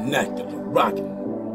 vernacular rockin'.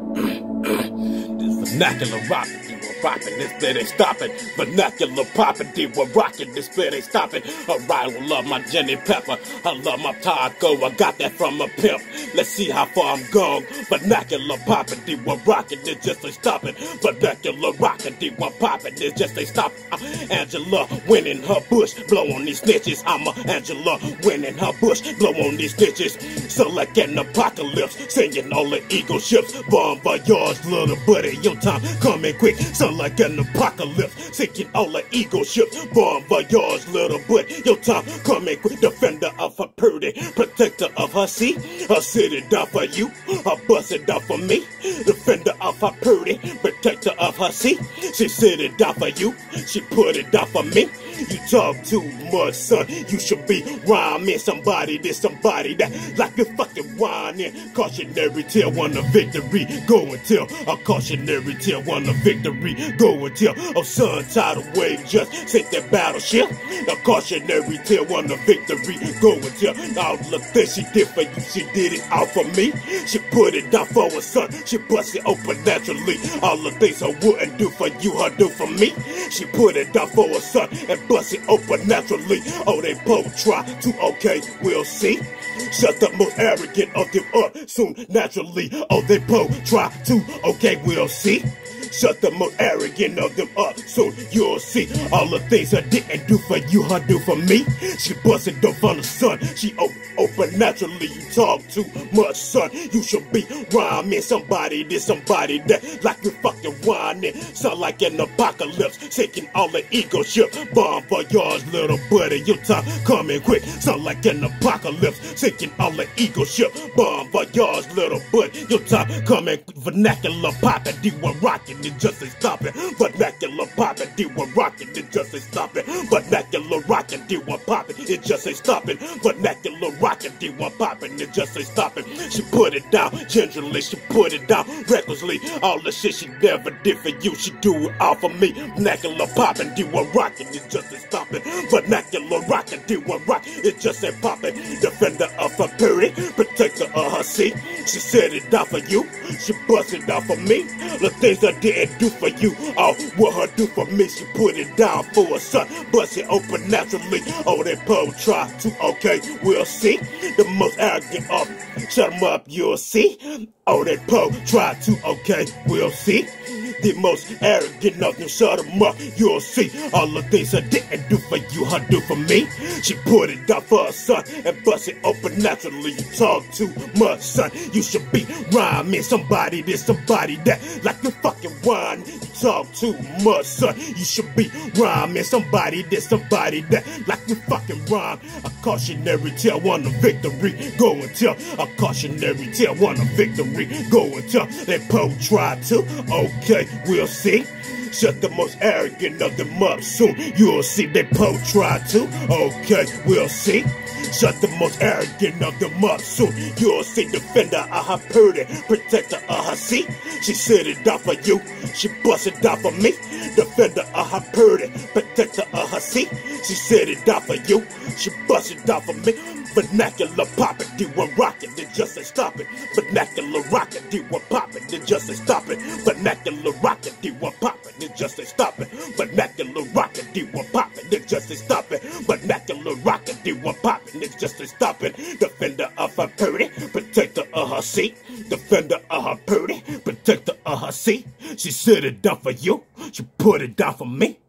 This vernacular rockin'. Rockin', this bit ain't stopping. Vernacular poppin', we're rockin', this bit ain't stopping. Alright, I love my Jenny Pepper. I love my taco. I got that from a pimp. Let's see how far I'm gone. Vernacular poppin', we're rockin', it just ain't stopping. Vernacular rockin', we're poppin', it just ain't stopping. Angela winning her bush, blow on these snitches. I'm a Angela winning her bush, blow on these snitches. So like an apocalypse, singing all the eagle ships. Bon voyage, little buddy, your time coming quick. So like an apocalypse, sinking all the ego ships. Bon voyage, little butt, your time coming quick. Defender of her purdy, protector of her sea. Her city down for you, her bust it down for me. Defender of her purdy, protector of her sea. She sit it down for you, she put it down for me. You talk too much, son. You should be rhyming somebody, this somebody that like you fucking whining. Cautionary tale, won a victory. Go and tell a cautionary tale, won a victory. Go and tell a son, tidal wave just sink that battleship. A cautionary tale, won a victory. Go and tell all the things she did for you, she did it all for me. She put it down for her son, she bust it open naturally. All the things I wouldn't do for you, her do for me. She put it down for her son and bust it open naturally. Oh, they both try to, okay, we'll see. Shut the most arrogant of them up soon, naturally. Oh, they both try to, okay, we'll see. Shut the most arrogant of them up soon, you'll see. All the things I didn't do for you, her do for me. She busted up on the sun, she open naturally. You talk too much, son. You should be rhyming somebody, this somebody that, like you fucking whining. Sound like an apocalypse, sinking all the ego ship. Bon voyage, little buddy, your time coming quick. Sound like an apocalypse, sinking all the ego ship. Bon voyage, little buddy, your time coming. Vernacular poppin', we're rockin'. It just ain't stopping. Vernacular poppin', we're rockin', it just ain't stopping. Vernacular rockin', we're poppin', it just ain't stopping. Vernacular rockin', we're poppin', it just ain't stopping. She put it down gingerly, she put it down recklessly. All the shit she never did for you, she do it all for me. Vernacular poppin', we're rockin', it just ain't stopping. Vernacular rockin', we're rockin', it just ain't poppin'. Defender of her purity, protector of her sea. She set it down for you, she bust it down for me. The things I didn't do for you, oh, what her do for me. She put it down for her son, bust it open naturally. Oh, they both try to, okay, we'll see. The most arrogant of them, shut them up, you'll see. Oh, they both try to, okay, we'll see. The most arrogant of them, shut them up, you'll see. All the things I didn't do for you, her do for me. She put it down for her son and bust it open naturally. You talk too much, son. You should be rhyming somebody, this somebody that, like you fucking whine. You talk too much, son. You should be rhyming somebody, this somebody that, like you fucking rhyme. A cautionary tale, won a victory. Go and tell a cautionary tale, won a victory. Go and tell they both try to, okay, we'll see. Shut the most arrogant of them up soon, you'll see. They both try to, okay, we'll see. Shut the most arrogant of them up soon, you'll see. Defender of her purdy, protector of her sea. She set it down for you, she bust it down for me. Defender of her purdy, protector of her sea. She set it down for you, she bust it down for me. Vernacular poppin', we're rockin', it just ain't stopping. Vernacular rockin', we're poppin', it just ain't stopping. Vernacular rockin', we're poppin', it just ain't stopping. Vernacular rockin', we're poppin', it just ain't stopping. Vernacular rockin', we're poppin', it just ain't stopping. Defender of her purdy, protector of her sea. Defender of her purdy, protector of her sea. She set it down for you, she put it down for me.